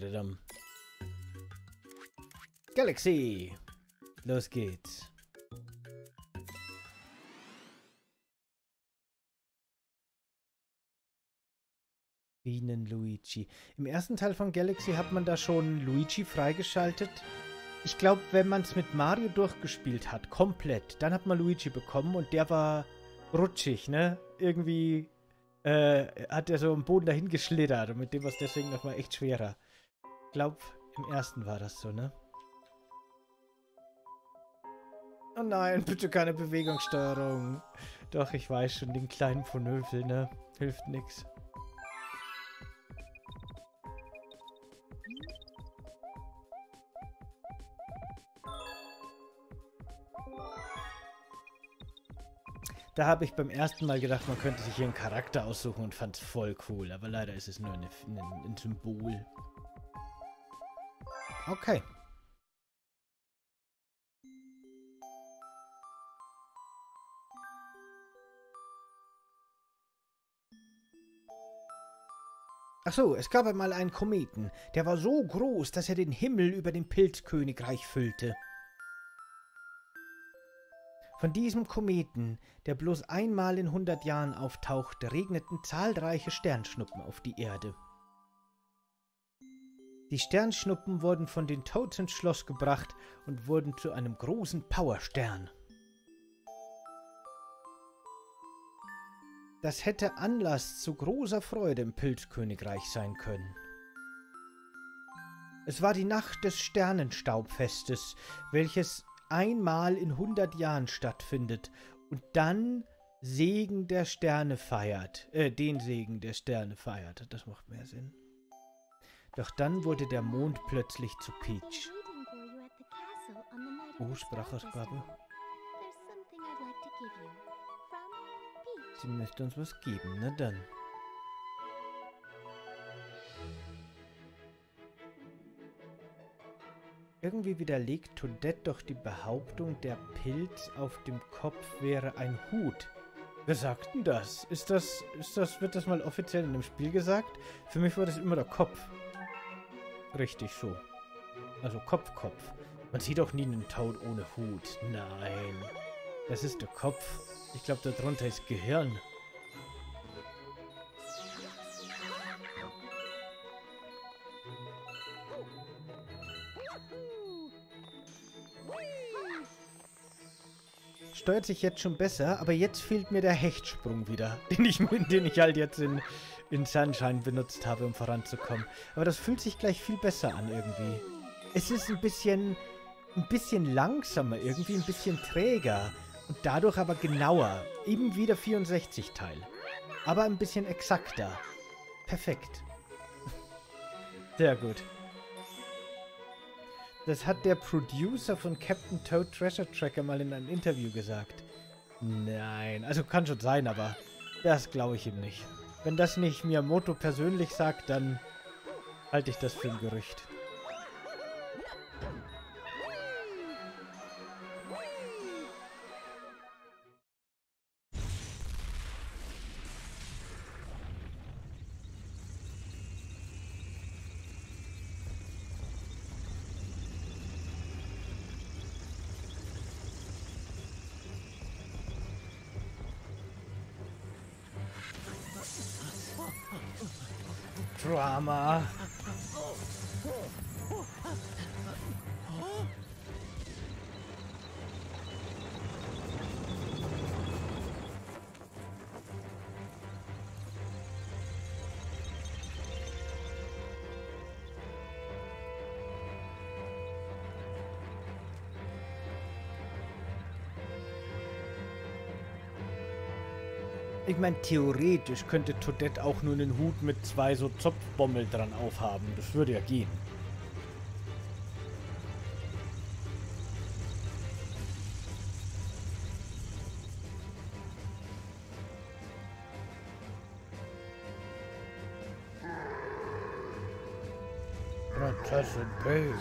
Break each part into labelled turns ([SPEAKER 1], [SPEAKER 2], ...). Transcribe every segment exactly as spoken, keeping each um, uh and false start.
[SPEAKER 1] Dadadadam. Galaxy! Los geht's. Bienen Luigi. Im ersten Teil von Galaxy hat man da schon Luigi freigeschaltet. Ich glaube, wenn man es mit Mario durchgespielt hat, komplett, dann hat man Luigi bekommen und der war rutschig, ne? Irgendwie äh, hat er so am Boden dahin geschlittert und mit dem war es deswegen nochmal echt schwerer. Ich glaube, im ersten war das so, ne? Oh nein, bitte keine Bewegungssteuerung. Doch, ich weiß schon, den kleinen Ponöfel, ne? Hilft nix. Da habe ich beim ersten Mal gedacht, man könnte sich hier einen Charakter aussuchen und fand es voll cool. Aber leider ist es nur eine, eine, ein Symbol. Okay. Ach so, es gab einmal einen Kometen. Der war so groß, dass er den Himmel über dem Pilzkönigreich füllte. Von diesem Kometen, der bloß einmal in hundert Jahren auftauchte, regneten zahlreiche Sternschnuppen auf die Erde. Die Sternschnuppen wurden von den Toads ins Schloss gebracht und wurden zu einem großen Powerstern. Das hätte Anlass zu großer Freude im Pilzkönigreich sein können. Es war die Nacht des Sternenstaubfestes, welches einmal in hundert Jahren stattfindet und dann Segen der Sterne feiert. Äh, den Segen der Sterne feiert. Das macht mehr Sinn. Doch dann wurde der Mond plötzlich zu Peach. Oh, Sprachausgabe. Sie möchte uns was geben, na dann. Irgendwie widerlegt Toadette doch die Behauptung, der Pilz auf dem Kopf wäre ein Hut. Wer sagt denn das? Ist das, ist das, wird das mal offiziell in dem Spiel gesagt? Für mich war das immer der Kopf. Richtig so. Also Kopf, Kopf. Man sieht doch nie einen Toad ohne Hut. Nein. Das ist der Kopf. Ich glaube, darunter ist Gehirn. Steuert sich jetzt schon besser, aber jetzt fehlt mir der Hechtsprung wieder, den ich, den ich halt jetzt in, in Sunshine benutzt habe, um voranzukommen. Aber das fühlt sich gleich viel besser an irgendwie. Es ist ein bisschen, ein bisschen langsamer, irgendwie ein bisschen träger und dadurch aber genauer. Eben wie der vierundsechzig-Teil. Aber ein bisschen exakter. Perfekt. Sehr gut. Das hat der Producer von Captain Toad Treasure Tracker mal in einem Interview gesagt. Nein, also kann schon sein, aber das glaube ich ihm nicht. Wenn das nicht Miyamoto persönlich sagt, dann halte ich das für ein Gerücht. Drama. Ich meine, theoretisch könnte Toadette auch nur einen Hut mit zwei so Zopfbommel dran aufhaben. Das würde ja gehen. Prinzessin Peach.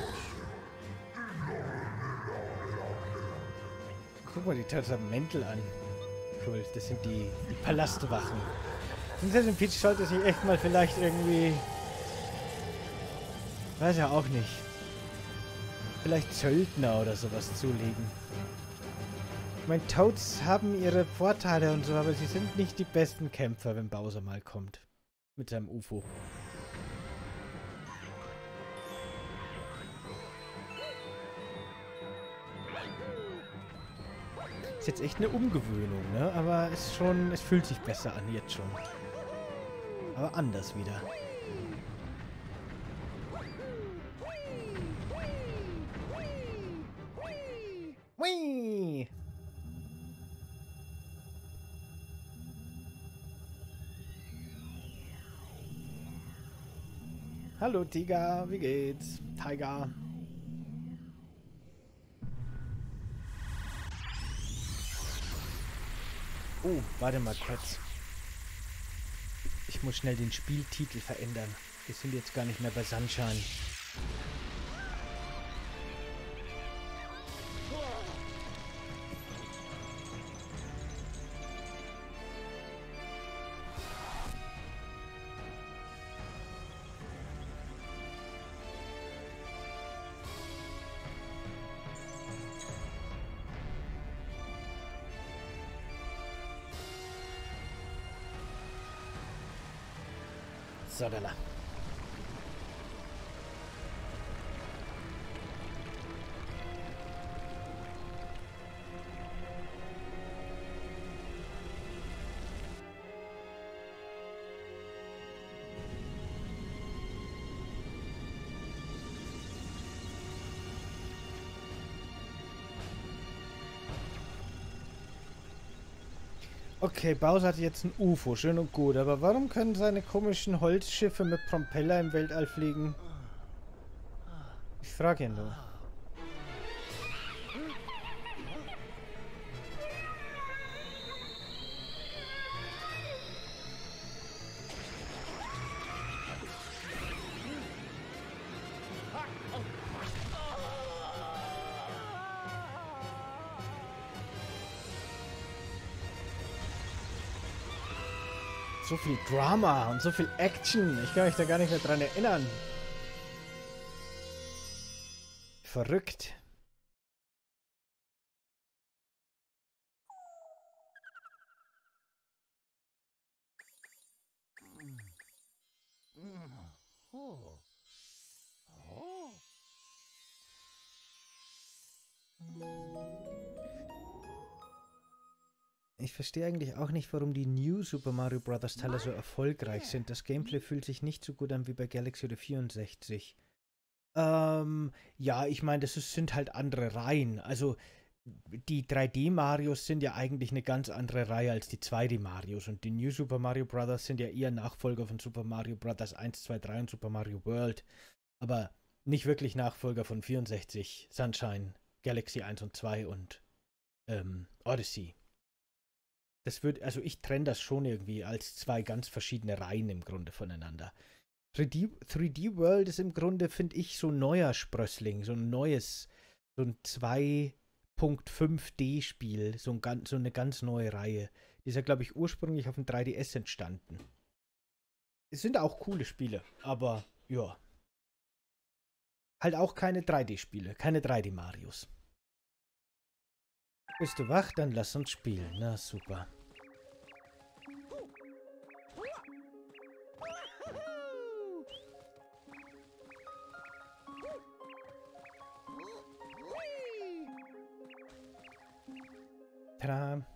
[SPEAKER 1] Guck mal die Mäntel an. Cool, das sind die, die Palastwachen. Prinzessin Peach sollte sich echt mal vielleicht irgendwie Weiß ja auch nicht. Vielleicht Söldner oder sowas zulegen. Ich meine, Toads haben ihre Vorteile und so, aber sie sind nicht die besten Kämpfer, wenn Bowser mal kommt. Mit seinem U F O. Ist jetzt echt eine Umgewöhnung, ne? Aber es ist schon, es fühlt sich besser an jetzt schon. Aber anders wieder. Whee! Hallo Tiger, wie geht's? Tiger. Oh, warte mal kurz. Ich muss schnell den Spieltitel verändern. Wir sind jetzt gar nicht mehr bei Sunshine. So, da. Okay, Bowser hat jetzt ein U F O, schön und gut, aber warum können seine komischen Holzschiffe mit Propeller im Weltall fliegen? Ich frage ihn nur. So viel Drama und so viel Action. Ich kann mich da gar nicht mehr dran erinnern. Verrückt. Ich verstehe eigentlich auch nicht, warum die New Super Mario Bros. Teile so erfolgreich sind. Das Gameplay fühlt sich nicht so gut an wie bei Galaxy oder vierundsechzig. Ähm, ja, ich meine, das ist, sind halt andere Reihen. Also, die drei D-Marios sind ja eigentlich eine ganz andere Reihe als die zwei D-Marios. Und die New Super Mario Bros. Sind ja eher Nachfolger von Super Mario Bros. eins, zwei, drei und Super Mario World. Aber nicht wirklich Nachfolger von vierundsechzig, Sunshine, Galaxy eins und zwei und ähm, Odyssey. Das wird, also ich trenne das schon irgendwie als zwei ganz verschiedene Reihen im Grunde voneinander. drei D World ist im Grunde, finde ich, so ein neuer Sprössling, so ein neues, so ein zwei Punkt fünf D-Spiel, so, ein, so eine ganz neue Reihe. Die ist ja, glaube ich, ursprünglich auf dem drei D S entstanden. Es sind auch coole Spiele, aber ja. Halt auch keine drei D-Spiele, keine drei D-Marios. Bist du wach? Dann lass uns spielen. Na, super. Tada.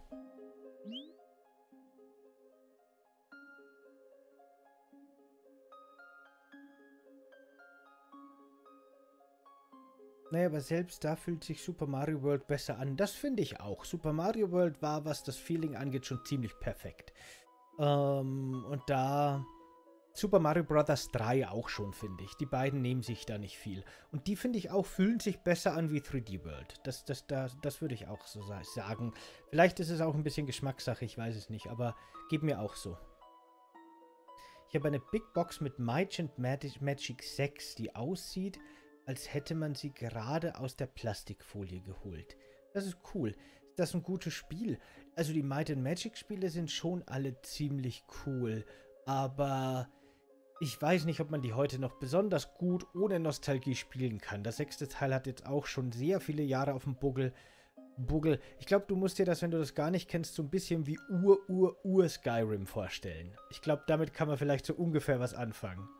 [SPEAKER 1] Naja, aber selbst da fühlt sich Super Mario World besser an. Das finde ich auch. Super Mario World war, was das Feeling angeht, schon ziemlich perfekt. Ähm, und da Super Mario Bros. drei auch schon, finde ich. Die beiden nehmen sich da nicht viel. Und die, finde ich auch, fühlen sich besser an wie drei D World. Das, das, das, das würde ich auch so sagen. Vielleicht ist es auch ein bisschen Geschmackssache, ich weiß es nicht. Aber geht mir auch so. Ich habe eine Big Box mit Might and Magic sechs, die aussieht, als hätte man sie gerade aus der Plastikfolie geholt. Das ist cool. Das ist ein gutes Spiel. Also die Might and Magic Spiele sind schon alle ziemlich cool. Aber Ich weiß nicht, ob man die heute noch besonders gut ohne Nostalgie spielen kann. Das sechste Teil hat jetzt auch schon sehr viele Jahre auf dem Buckel. Buggel. Ich glaube, du musst dir das, wenn du das gar nicht kennst, so ein bisschen wie Ur-Ur-Ur-Skyrim vorstellen. Ich glaube, damit kann man vielleicht so ungefähr was anfangen.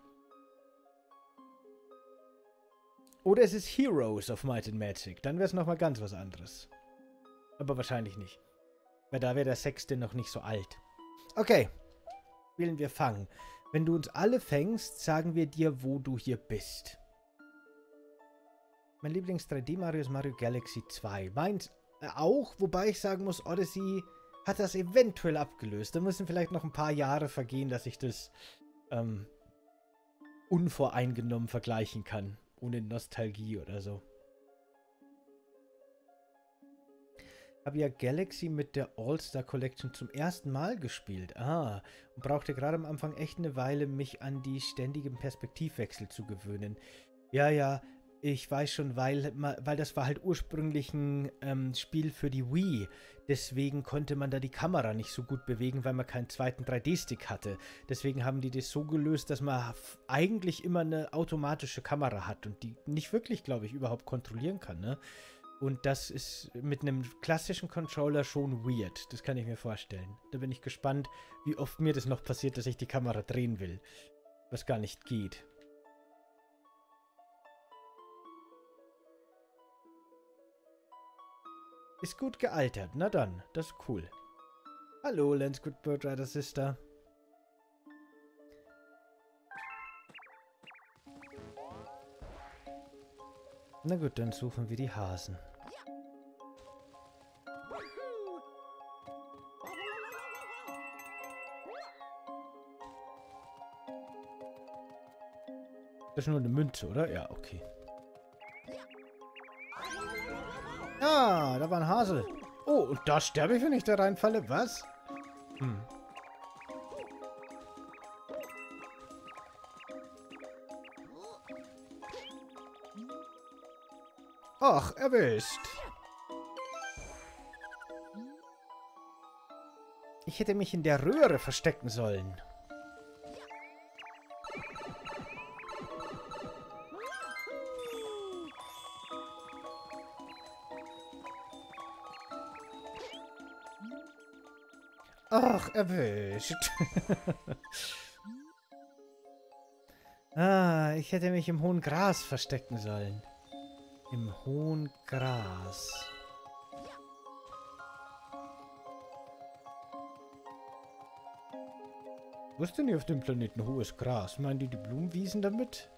[SPEAKER 1] Oder es ist Heroes of Might and Magic. Dann wäre es nochmal ganz was anderes. Aber wahrscheinlich nicht. Weil da wäre der Sechste noch nicht so alt. Okay. Spielen wir Fangen. Wenn du uns alle fängst, sagen wir dir, wo du hier bist. Mein Lieblings drei D Mario ist Mario Galaxy zwei. Meins äh, auch, wobei ich sagen muss, Odyssey hat das eventuell abgelöst. Da müssen vielleicht noch ein paar Jahre vergehen, dass ich das ähm, unvoreingenommen vergleichen kann. Ohne Nostalgie oder so. Habe ja Galaxy mit der All-Star Collection zum ersten Mal gespielt. Ah, und brauchte gerade am Anfang echt eine Weile, mich an die ständigen Perspektivwechsel zu gewöhnen. Ja, ja, ich weiß schon, weil, weil das war halt ursprünglich ein ähm, Spiel für die Wii. Deswegen konnte man da die Kamera nicht so gut bewegen, weil man keinen zweiten drei D-Stick hatte. Deswegen haben die das so gelöst, dass man eigentlich immer eine automatische Kamera hat und die nicht wirklich, glaube ich, überhaupt kontrollieren kann, ne? Und das ist mit einem klassischen Controller schon weird. Das kann ich mir vorstellen. Da bin ich gespannt, wie oft mir das noch passiert, dass ich die Kamera drehen will. Was gar nicht geht. Ist gut gealtert. Na dann, das ist cool. Hallo, Lance Good Bird Rider Sister. Na gut, dann suchen wir die Hasen. Das ist nur eine Münze, oder? Ja, okay. Ah, da war ein Hase. Oh, und da sterbe ich, wenn ich da reinfalle? Was? Hm. Ach, erwischt. Ich hätte mich in der Röhre verstecken sollen. Ach, erwischt. Ah, ich hätte mich im hohen Gras verstecken sollen. Im hohen Gras. Wo ist denn hier auf dem Planeten hohes Gras? Meinen die die Blumenwiesen damit?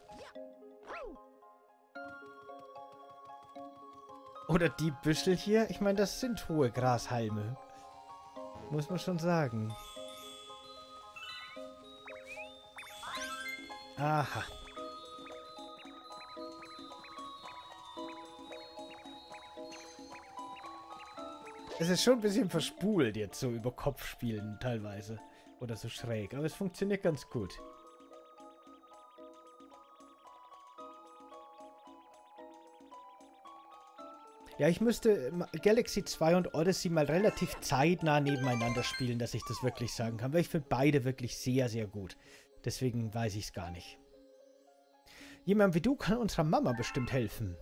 [SPEAKER 1] Oder die Büschel hier? Ich meine, das sind hohe Grashalme. Muss man schon sagen. Aha. Es ist schon ein bisschen verspult jetzt, so über Kopf spielen teilweise. Oder so schräg. Aber es funktioniert ganz gut. Ja, ich müsste Galaxy zwei und Odyssey mal relativ zeitnah nebeneinander spielen, dass ich das wirklich sagen kann. Weil ich finde beide wirklich sehr, sehr gut. Deswegen weiß ich es gar nicht. Jemand wie du kann unserer Mama bestimmt helfen.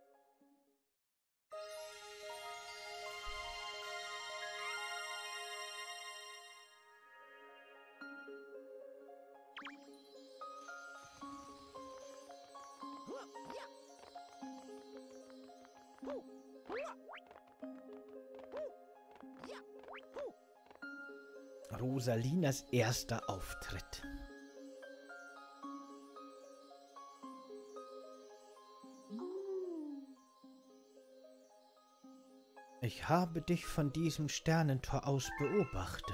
[SPEAKER 1] Rosalinas erster Auftritt. Ich habe dich von diesem Sternentor aus beobachtet.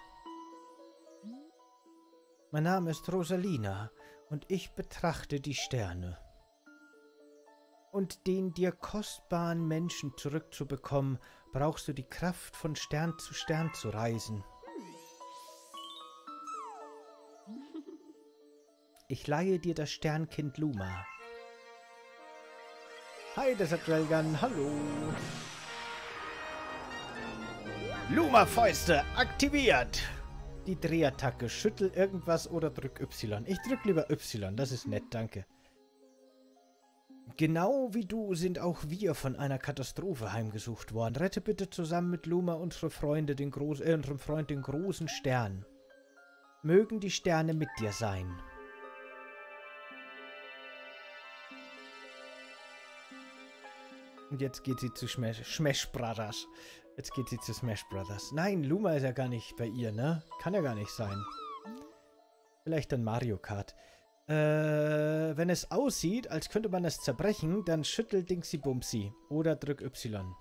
[SPEAKER 1] Mein Name ist Rosalina und ich betrachte die Sterne. Und den dir kostbaren Menschen zurückzubekommen, brauchst du die Kraft, von Stern zu Stern zu reisen. Ich leihe dir das Sternkind Luma. Hi, Desert Railgun, hallo. Luma-Fäuste aktiviert. die Drehattacke. Schüttel irgendwas oder drück Y. Ich drück lieber Y, das ist nett, danke. Genau wie du sind auch wir von einer Katastrophe heimgesucht worden. Rette bitte zusammen mit Luma unsere Freunde, den Groß äh, unserem Freund den großen Stern. Mögen die Sterne mit dir sein. Und jetzt geht sie zu Smash, Smash Brothers. Jetzt geht sie zu Smash Brothers. Nein, Luma ist ja gar nicht bei ihr, ne? Kann ja gar nicht sein. Vielleicht dann Mario Kart. Äh, wenn es aussieht, als könnte man es zerbrechen, dann schüttel Dingsy Bumsy. Oder drück Y.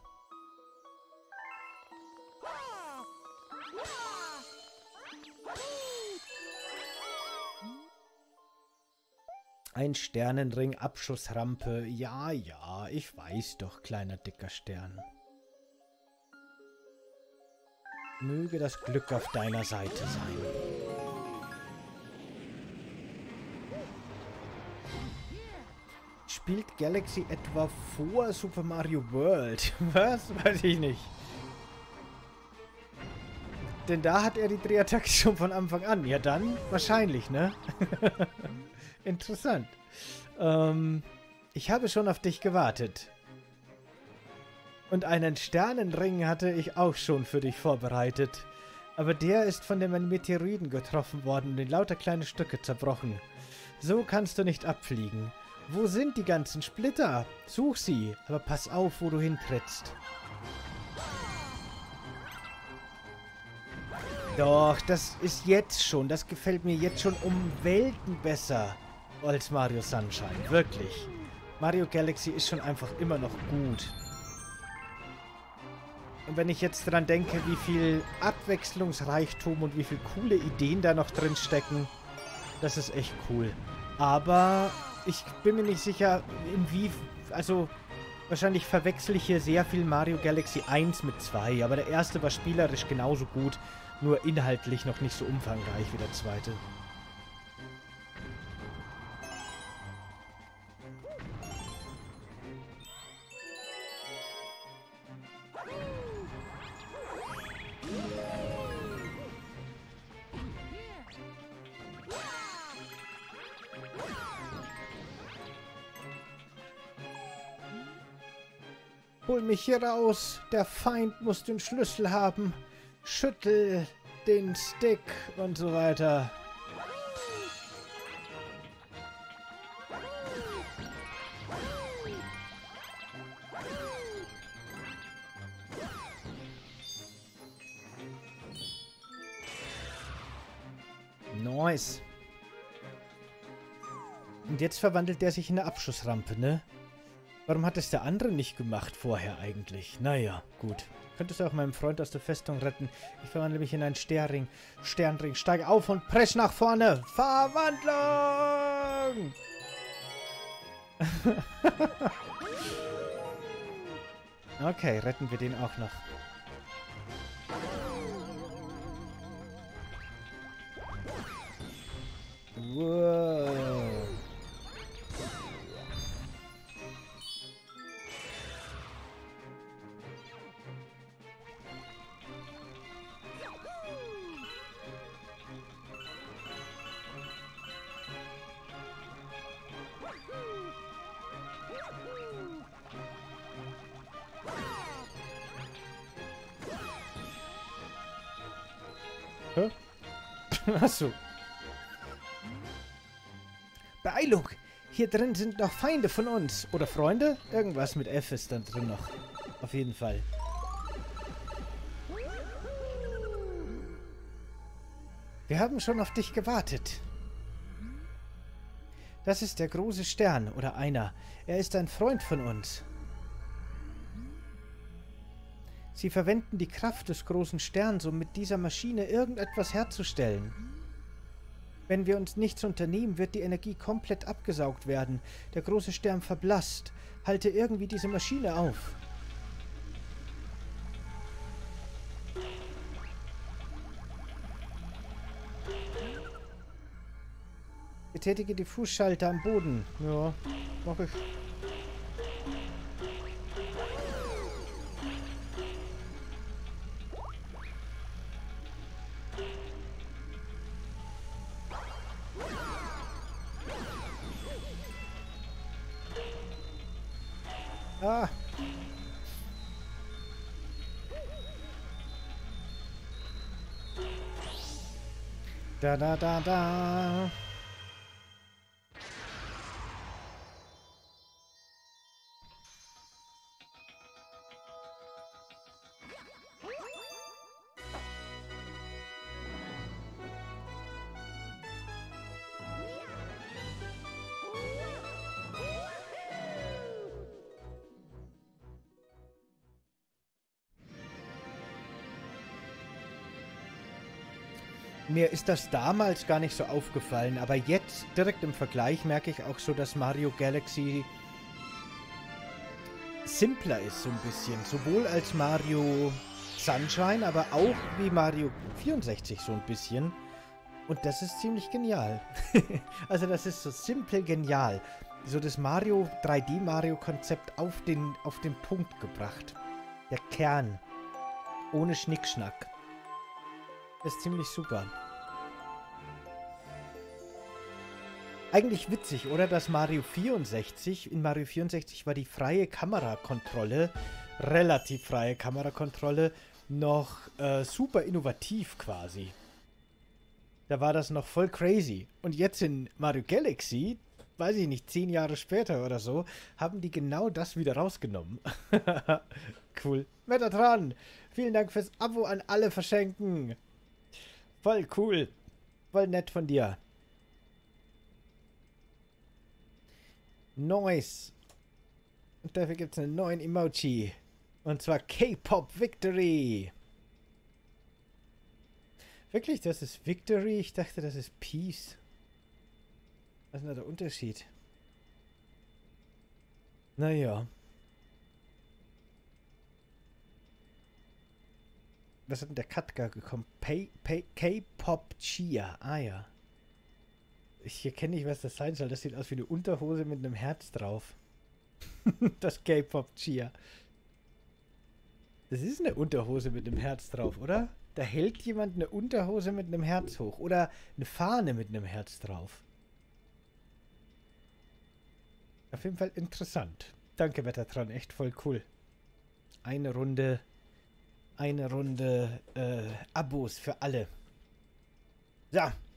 [SPEAKER 1] Ein Sternenring, Abschussrampe. Ja, ja, ich weiß doch, kleiner dicker Stern. Möge das Glück auf deiner Seite sein. Spielt Galaxy etwa vor Super Mario World? Was? Weiß ich nicht. Denn da hat er die Drehattacke schon von Anfang an. Ja dann, wahrscheinlich, ne? Interessant. Ähm, ich habe schon auf dich gewartet. Und einen Sternenring hatte ich auch schon für dich vorbereitet. Aber der ist von den Meteoriten getroffen worden und in lauter kleine Stücke zerbrochen. So kannst du nicht abfliegen. Wo sind die ganzen Splitter? Such sie, aber pass auf, wo du hintrittst. Doch, das ist jetzt schon, das gefällt mir jetzt schon um Welten besser als Mario Sunshine. Wirklich. Mario Galaxy ist schon einfach immer noch gut. Und wenn ich jetzt dran denke, wie viel Abwechslungsreichtum und wie viele coole Ideen da noch drin stecken, das ist echt cool. Aber ich bin mir nicht sicher, inwie... Also, wahrscheinlich verwechsel ich hier sehr viel Mario Galaxy eins mit zwei. Aber der erste war spielerisch genauso gut, nur inhaltlich noch nicht so umfangreich wie der zweite. Hol mich hier raus. Der Feind muss den Schlüssel haben. Schüttel den Stick und so weiter. Nice. Und jetzt verwandelt der sich in eine Abschussrampe, ne? Warum hat es der andere nicht gemacht vorher eigentlich? Naja, gut. Könntest du auch meinen Freund aus der Festung retten? Ich verwandle mich in einen Sternring. Sternring. Steige auf und presch nach vorne. Verwandlung! Okay, retten wir den auch noch. Wow. Hä? Achso. Beeilung! Hier drin sind noch Feinde von uns. Oder Freunde? Irgendwas mit F ist da drin noch. Auf jeden Fall. Wir haben schon auf dich gewartet. Das ist der große Stern, oder einer. Er ist ein Freund von uns. Sie verwenden die Kraft des großen Sterns, um mit dieser Maschine irgendetwas herzustellen. Wenn wir uns nichts unternehmen, wird die Energie komplett abgesaugt werden. Der große Stern verblasst. Halte irgendwie diese Maschine auf. Betätige die Fußschalter am Boden. Ja, mach ich. Ah. Da, da, da, da. Mir ist das damals gar nicht so aufgefallen, aber jetzt direkt im Vergleich merke ich auch so, dass Mario Galaxy simpler ist so ein bisschen. Sowohl als Mario Sunshine, aber auch wie Mario vierundsechzig so ein bisschen. Und das ist ziemlich genial. Also das ist so simpel genial. So das Mario drei D Mario Konzept auf den, auf den Punkt gebracht. Der Kern. Ohne Schnickschnack. Das ist ziemlich super. Eigentlich witzig, oder? Dass Mario vierundsechzig, in Mario vierundsechzig war die freie Kamerakontrolle, relativ freie Kamerakontrolle, noch äh, super innovativ quasi. Da war das noch voll crazy. Und jetzt in Mario Galaxy, weiß ich nicht, zehn Jahre später oder so, haben die genau das wieder rausgenommen. Cool. Metatron, vielen Dank fürs Abo an alle verschenken. Voll cool. Voll nett von dir. Nice. Und dafür gibt es einen neuen Emoji. Und zwar K-Pop Victory. Wirklich, das ist Victory? Ich dachte, das ist Peace. Was ist denn da der Unterschied? Naja. Was hat denn der Katka gekommen? K-Pop Chia. Ah ja. Ich erkenne nicht, was das sein soll. Das sieht aus wie eine Unterhose mit einem Herz drauf. Das K-Pop Chia. Das ist eine Unterhose mit einem Herz drauf, oder? Da hält jemand eine Unterhose mit einem Herz hoch. Oder eine Fahne mit einem Herz drauf. Auf jeden Fall interessant. Danke, Metatron. Echt voll cool. Eine Runde... Eine Runde äh, Abos für alle. Ja.